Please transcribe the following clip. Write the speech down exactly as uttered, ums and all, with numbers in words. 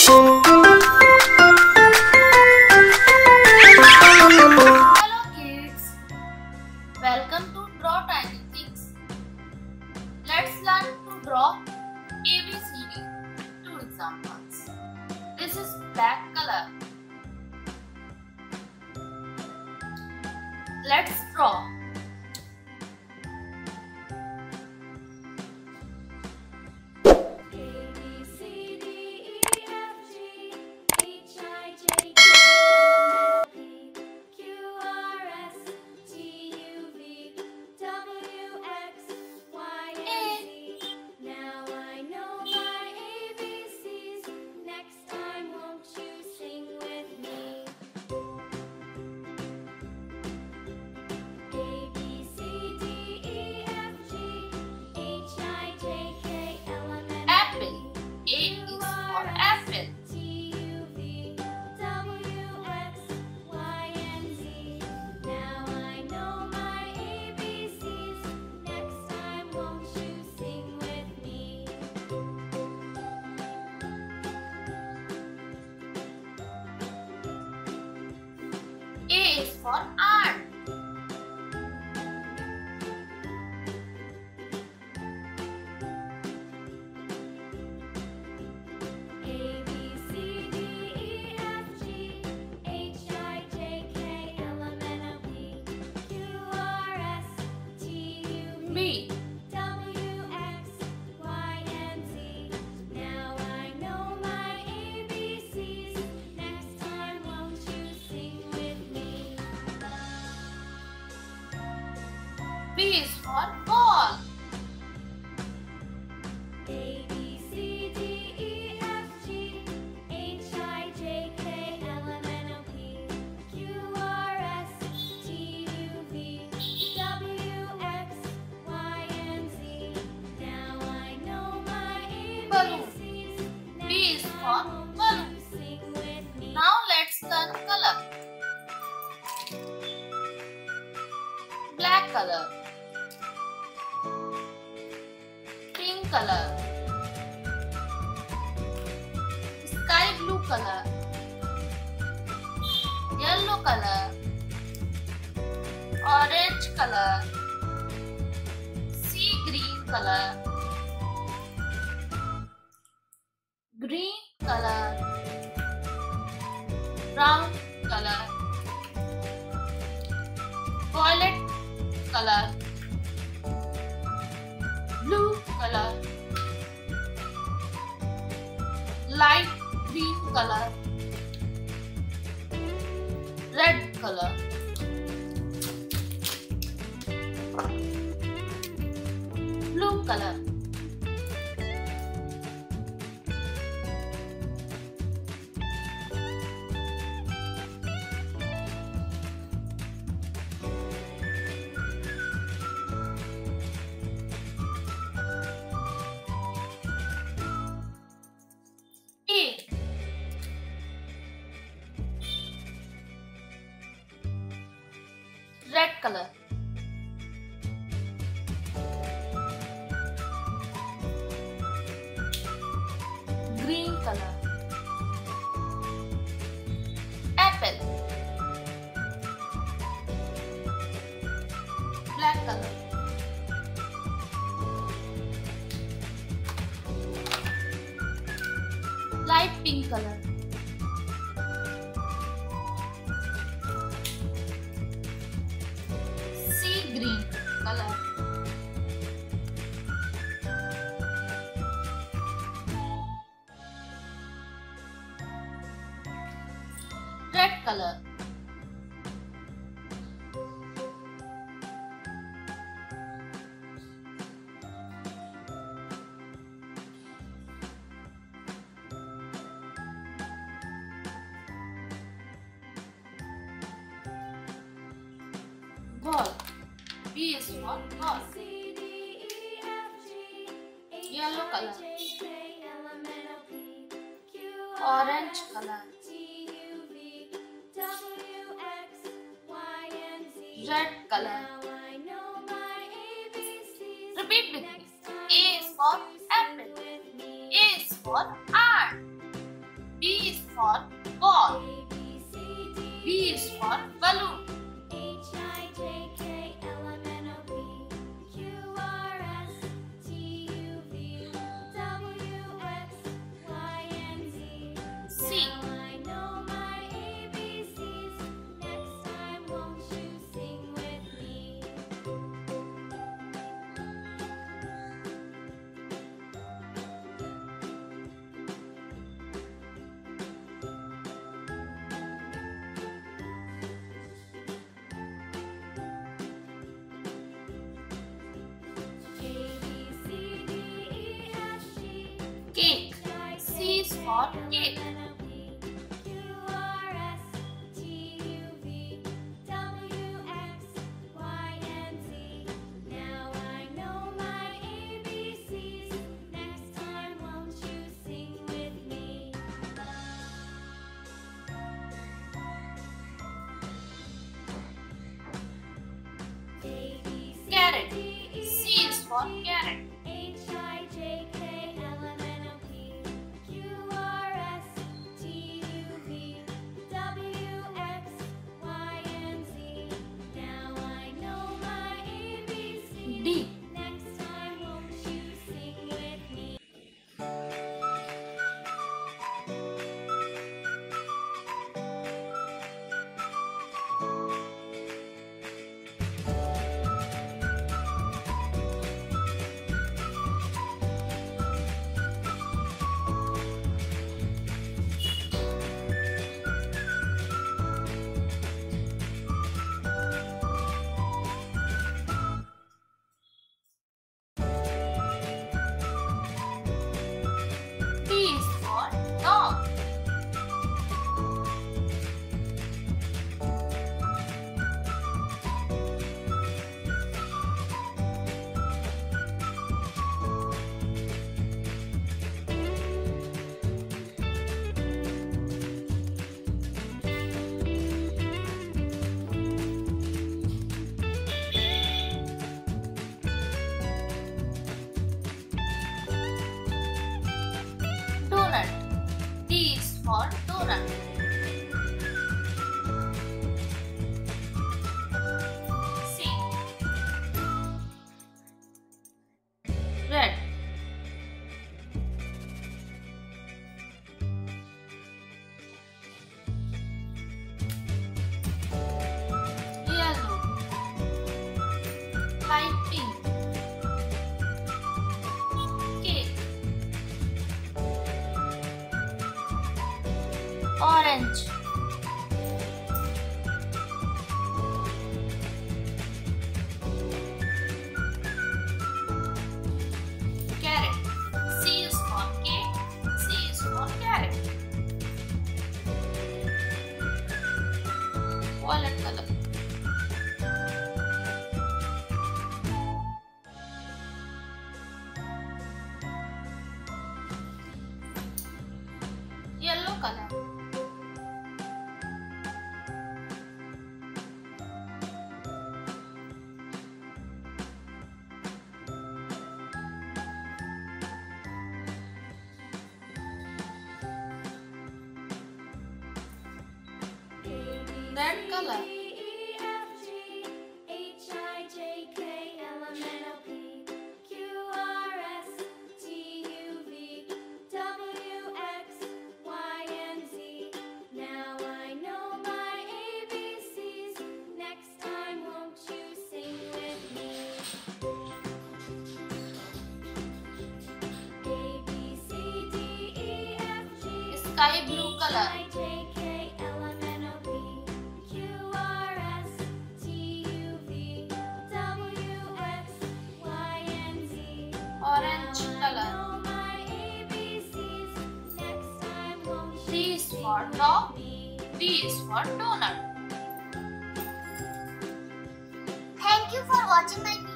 Hello kids, welcome to Draw Tiny Things. Let's learn to draw A B C D. Two examples. This is black color. Let's draw. A is for ant. A, B, C, D, E, F, G, H, I, J, K, L, M, N, O, P, Q, R, S, T, U, V, W, X, Y, and Z. Now I know my A B Cs. Next time won't you sing with me? B is for ball. A, B, C, D, E, F, G, H, I, J, K, L, M, N, O, P, Q, R, S, T, U, V, W, X, Y, and Z. Now I know my A B Cs. B is for balloon. Now let's learn color. Black color, pink color, sky blue color, yellow color, orange color, sea green color, green color, brown color, violet color, blue color, light green color, red color, blue color, red color, green color, apple, black color, light pink color, green color, red color, ball. B is for ball. Yellow color, orange color, red color. Repeat with me. A is for apple. A is for ant. B is for ball. A, B, C, D, B is for balloon. H, I, J, K, L, M, N, O, P, Q, R, S, T, U, V, W, X, Y, and Z. C. Now I know my A B Cs. Next time, won't you sing with me? A, B, C, D, E, F, G, Cake. C is for cake. L, M, N, O, P, Q, R, S, T, U, V, W, X, Y, and Z. Now I know my A B Cs. Next time, won't you sing with me? A, B, C, Carrot. D, E, C is for carrot. H, I, J, K, L, M, N, O, P, Q, R, S, T, U, V, W, X, Y, and Z. Now I know my A B Cs. D. Next time, won't you sing with me? D is for dog. Donut. D is for donut. C. Red. Yellow. Light pink. Cake. Orange. Carrot. C is for cake. C is for carrot. Violet color. Yellow color. Red color. Sky blue color. Orange color. D is for dog. D is for donut. Thank you for watching my video.